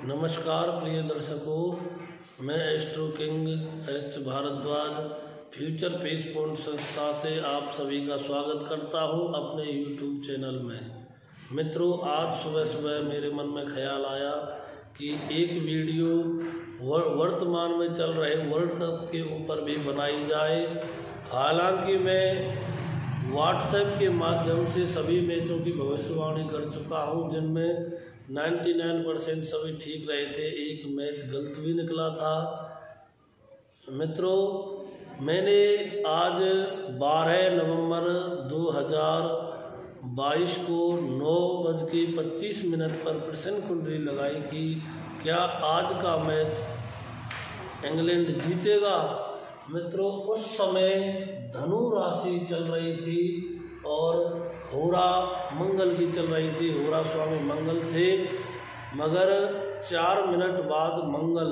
नमस्कार प्रिय दर्शकों, मैं astro king H Bhardwaj future peace point संस्था से आप सभी का स्वागत करता हूं अपने यूट्यूब चैनल में। मित्रों, आज सुबह सुबह मेरे मन में ख्याल आया कि एक वीडियो वर्तमान में चल रहे वर्ल्ड कप के ऊपर भी बनाई जाए। हालांकि मैं व्हाट्सएप के माध्यम से सभी मैचों की भविष्यवाणी कर चुका हूं, जिनमें 99% सभी ठीक रहे थे, एक मैच गलत भी निकला था। मित्रों, मैंने आज 12 नवंबर 2022 को 9:25 पर प्रश्न कुंडली लगाई कि क्या आज का मैच इंग्लैंड जीतेगा। मित्रों, उस समय धनु राशि चल रही थी और होरा मंगल की चल रही थी। होरा स्वामी मंगल थे, मगर 4 मिनट बाद मंगल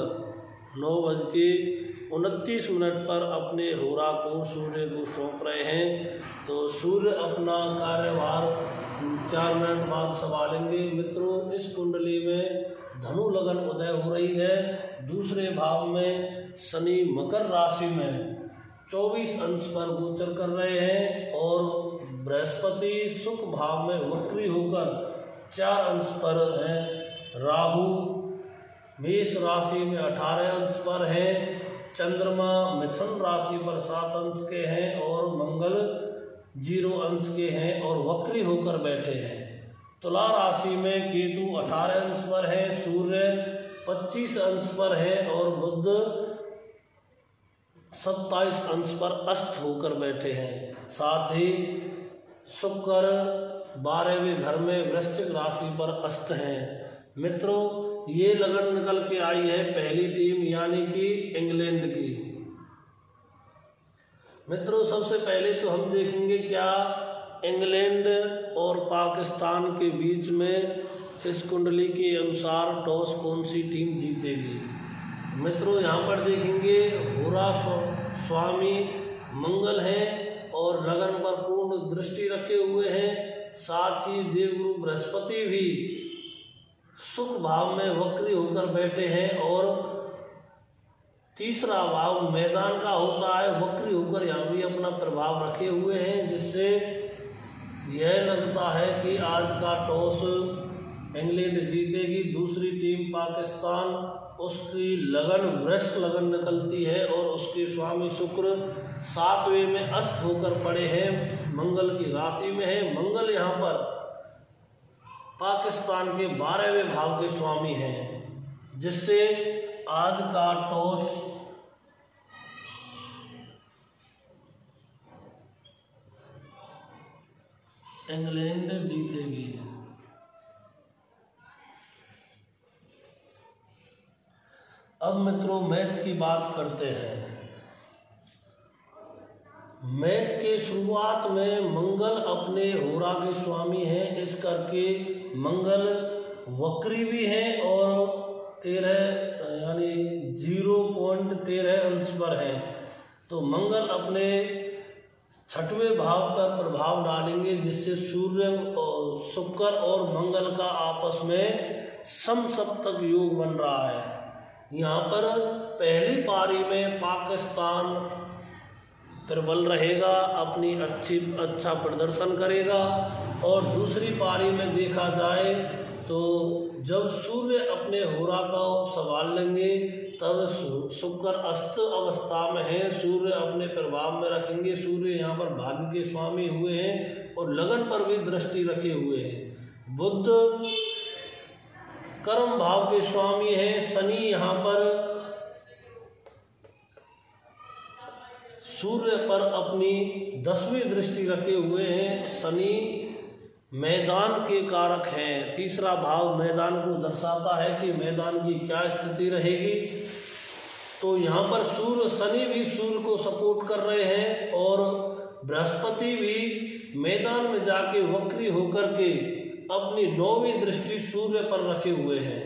9:29 पर अपने होरा को सूर्य को सौंप रहे हैं। तो सूर्य अपना कार्यभार 4 मिनट बाद संभालेंगे। मित्रों, इस कुंडली में धनु लगन उदय हो रही है। दूसरे भाव में शनि मकर राशि में 24 अंश पर गोचर कर रहे हैं और बृहस्पति सुख भाव में वक्री होकर 4 अंश पर हैं। राहु मेष राशि में 18 अंश पर है। चंद्रमा मिथुन राशि पर 7 अंश के हैं और मंगल 0 अंश के हैं और वक्री होकर बैठे हैं। तुला राशि में केतु 18 अंश पर है, सूर्य 25 अंश पर है और बुध 27 अंश पर अस्त होकर बैठे हैं। साथ ही शुक्र 12वें घर में वृश्चिक राशि पर अस्त हैं। मित्रों, ये लगन निकल के आई है पहली टीम यानी कि इंग्लैंड की। मित्रों, सबसे पहले तो हम देखेंगे क्या इंग्लैंड और पाकिस्तान के बीच में इस कुंडली के अनुसार टॉस कौन सी टीम जीतेगी। मित्रों, यहाँ पर देखेंगे होरा स्वामी मंगल हैं और लगन पर पूर्ण दृष्टि रखे हुए हैं। साथ ही देवगुरु बृहस्पति भी सुख भाव में वक्री होकर बैठे हैं और तीसरा भाव मैदान का होता है, वक्री होकर यहाँ भी अपना प्रभाव रखे हुए हैं, जिससे यह लगता है कि आज का टॉस इंग्लैंड जीतेगी। दूसरी टीम पाकिस्तान, उसकी लगन वृश्चिक लगन निकलती है और उसके स्वामी शुक्र 7वें में अस्त होकर पड़े हैं, मंगल की राशि में है। मंगल यहाँ पर पाकिस्तान के 12वें भाव के स्वामी हैं, जिससे आज का टॉस इंग्लैंड जीतेगी। अब मित्रों, मैच की बात करते हैं। मैच के शुरुआत में मंगल अपने होरा के स्वामी हैं, इस करके मंगल वक्री भी हैं और 13 यानी 0.13 अंश पर हैं। तो मंगल अपने 6वें भाव पर प्रभाव डालेंगे, जिससे सूर्य और शुक्र और मंगल का आपस में समसप्तक योग बन रहा है। यहाँ पर पहली पारी में पाकिस्तान प्रबल रहेगा, अपनी अच्छा प्रदर्शन करेगा और दूसरी पारी में देखा जाए तो जब सूर्य अपने होरा का संभाल लेंगे तब शुक्र अस्त अवस्था में है, सूर्य अपने प्रभाव में रखेंगे। सूर्य यहाँ पर भाग्य के स्वामी हुए हैं और लगन पर भी दृष्टि रखे हुए हैं। बुध कर्म भाव के स्वामी हैं। शनि यहाँ पर सूर्य पर अपनी 10वीं दृष्टि रखे हुए हैं। शनि मैदान के कारक हैं। तीसरा भाव मैदान को दर्शाता है कि मैदान की क्या स्थिति रहेगी। तो यहाँ पर शनि भी सूर्य को सपोर्ट कर रहे हैं और बृहस्पति भी मैदान में जाके वक्री होकर के अपनी 9वीं दृष्टि सूर्य पर रखे हुए हैं।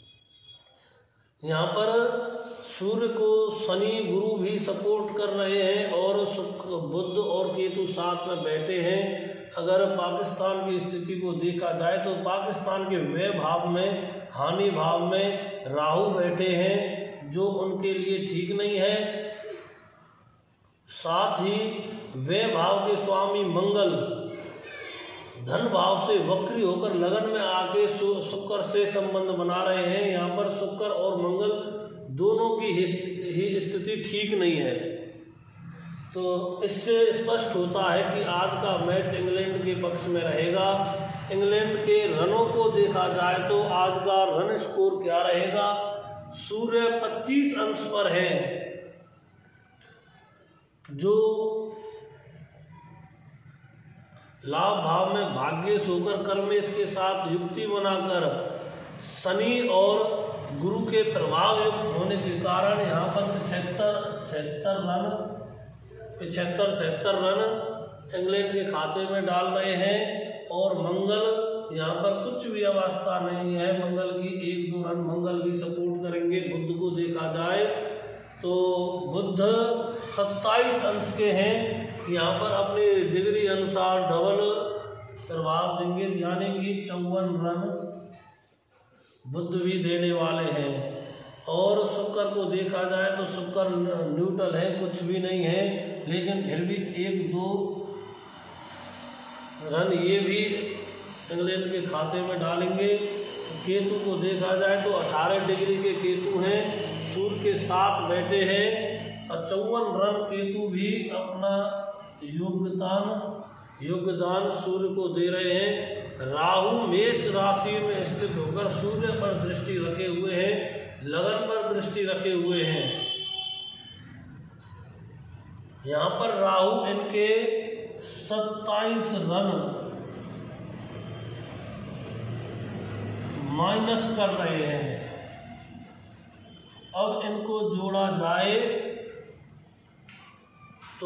यहाँ पर सूर्य को शनि गुरु भी सपोर्ट कर रहे हैं और शुक्र बुध और केतु साथ में बैठे हैं। अगर पाकिस्तान की स्थिति को देखा जाए तो पाकिस्तान के व्यय भाव में, हानि भाव में राहु बैठे हैं, जो उनके लिए ठीक नहीं है। साथ ही व्यय भाव के स्वामी मंगल धन भाव से वक्री होकर लगन में आके शुक्र से संबंध बना रहे हैं। यहाँ पर शुक्र और मंगल दोनों की ही स्थिति ठीक नहीं है। तो इससे स्पष्ट होता है कि आज का मैच इंग्लैंड के पक्ष में रहेगा। इंग्लैंड के रनों को देखा जाए तो आज का रन स्कोर क्या रहेगा? सूर्य 25 अंश पर है, जो लाभ भाव में भाग्येश होकर कर्मेश के साथ युक्ति बनाकर शनि और गुरु के प्रभाव युक्त होने के कारण यहाँ पर 75 रन इंग्लैंड के खाते में डाल रहे हैं। और मंगल यहाँ पर कुछ भी अवस्था नहीं है मंगल की, 1-2 रन मंगल भी सपोर्ट करेंगे। बुध को देखा जाए तो बुध 27 अंश के हैं, यहाँ पर अपने डिग्री अनुसार डबल प्रभाव देंगे, यानी कि 54 रन बुध भी देने वाले हैं। और शुक्र को देखा जाए तो शुक्र न्यूट्रल है, कुछ भी नहीं है, लेकिन फिर भी 1-2 रन ये भी इंग्लैंड के खाते में डालेंगे। केतु को देखा जाए तो 18 डिग्री के केतु हैं, सूर्य के साथ बैठे हैं और 54 रन केतु भी अपना योगदान सूर्य को दे रहे हैं। राहु मेष राशि में स्थित होकर सूर्य पर दृष्टि रखे हुए हैं, लगन पर दृष्टि रखे हुए हैं। यहाँ पर राहु इनके 27 रन माइनस कर रहे हैं। अब इनको जोड़ा जाए तो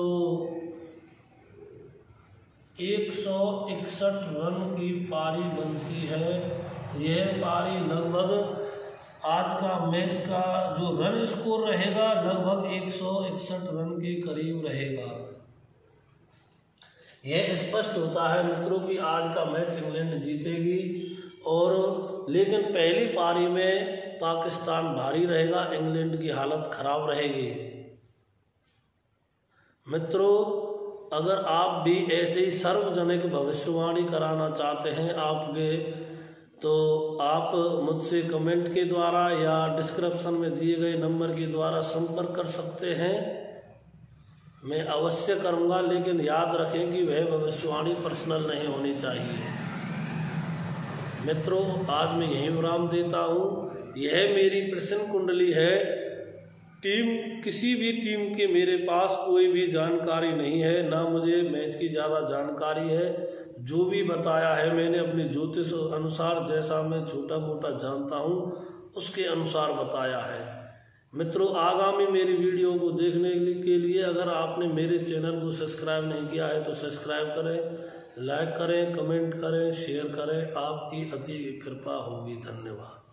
161 रन की पारी बनती है। यह पारी लगभग आज का मैच का जो रन स्कोर रहेगा लगभग 161 रन के करीब रहेगा। यह स्पष्ट होता है मित्रों कि आज का मैच इंग्लैंड जीतेगी। और लेकिन पहली पारी में पाकिस्तान भारी रहेगा, इंग्लैंड की हालत खराब रहेगी। मित्रों, अगर आप भी ऐसे ही सार्वजनिक भविष्यवाणी कराना चाहते हैं आपके, तो आप मुझसे कमेंट के द्वारा या डिस्क्रिप्शन में दिए गए नंबर के द्वारा संपर्क कर सकते हैं। मैं अवश्य करूंगा, लेकिन याद रखें कि वह भविष्यवाणी पर्सनल नहीं होनी चाहिए। मित्रों, आज मैं यही विराम देता हूँ। यह मेरी प्रश्न कुंडली है। किसी भी टीम के मेरे पास कोई भी जानकारी नहीं है, ना मुझे मैच की ज़्यादा जानकारी है। जो भी बताया है मैंने अपने ज्योतिष अनुसार, जैसा मैं छोटा मोटा जानता हूँ उसके अनुसार बताया है। मित्रों, आगामी मेरी वीडियो को देखने के लिए अगर आपने मेरे चैनल को सब्सक्राइब नहीं किया है तो सब्सक्राइब करें, लाइक करें, कमेंट करें, शेयर करें। आपकी अति कृपा होगी। धन्यवाद।